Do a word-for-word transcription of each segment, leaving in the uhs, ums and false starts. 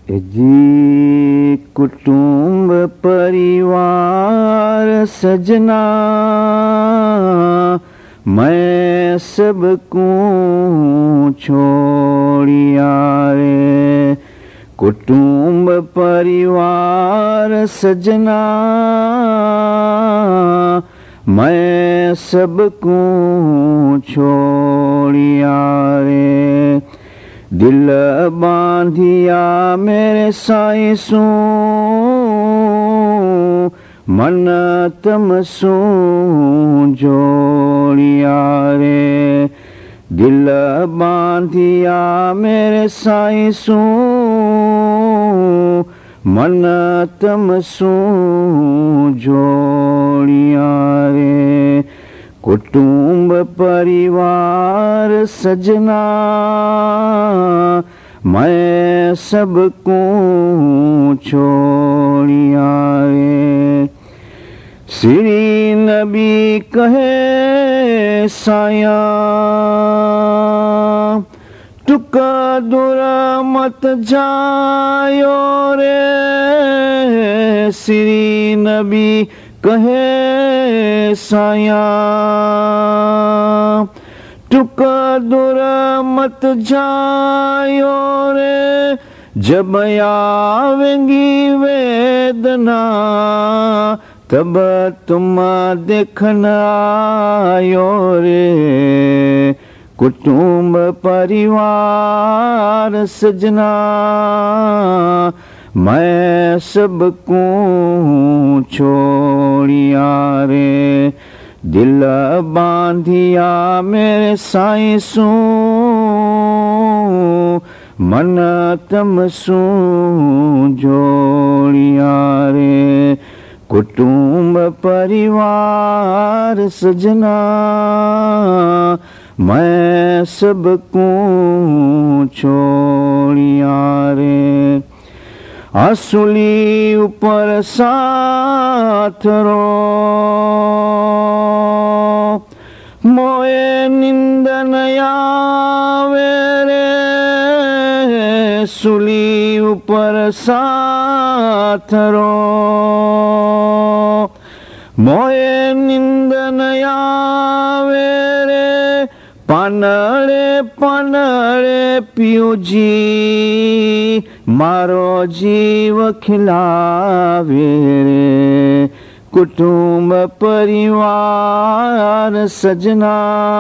जी कुटुंब परिवार सजना मैं सबको छोड़िया रे। कुटुंब परिवार सजना मैं सबको छोड़िया रे। दिल बांधिया मेरे साईं सू मन तम सू जोड़िया रे। दिल बांधिया मेरे साईं सू मन तम सू जोड़िया रे। कुटुंब परिवार सजना मैं सबको छोड़िया रे। श्री नबी कहे साया टुका दूरा मत जायो रे। श्री नबी कहे साया टुका दूरा मत जायो रे। जब आवेंगी वेदना तब तुम देखना आयो रे। कुटुंब परिवार सजना मैं सबको छोड़िया रे। दिल बांधिया मेरे साईं सू मन तम सू जोड़िया रे। कुटुंब परिवार सजना मैं सबको छोड़िया रे। आंसुली ऊपर साथ रो मोए निंद न आवे रे। सुली ऊपर साथ रो मोए निंद न आवे रे। पानड़े पानड़े पियो जी मारो जीव खिलावे रे। कुटुंब परिवार सजना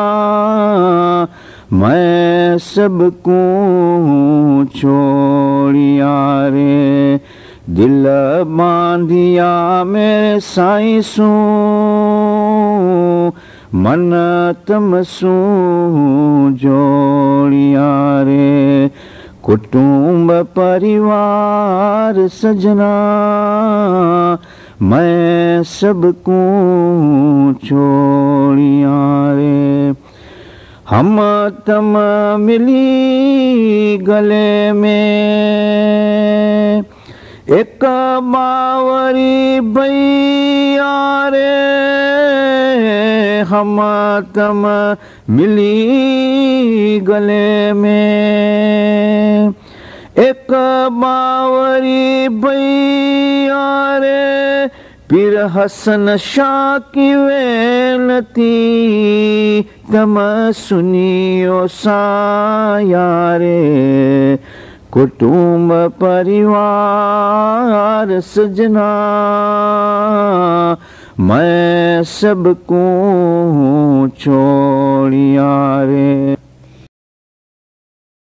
मैं सबको छोड़िया रे। दिल बांधिया मेरे साईं सू मन तम सू जोड़िया रे। कुटुंब परिवार सजना मैं सबको छोड़िया रे। हम तम मिली गले में एक बावरी भैया रे। हम तम मिली गले में एक बावरी भैया रे। पीर हसन शाह की वेनती तम सुनियो साया रे। कुटुंब परिवार सजना मैं सबको छोड़िया रे।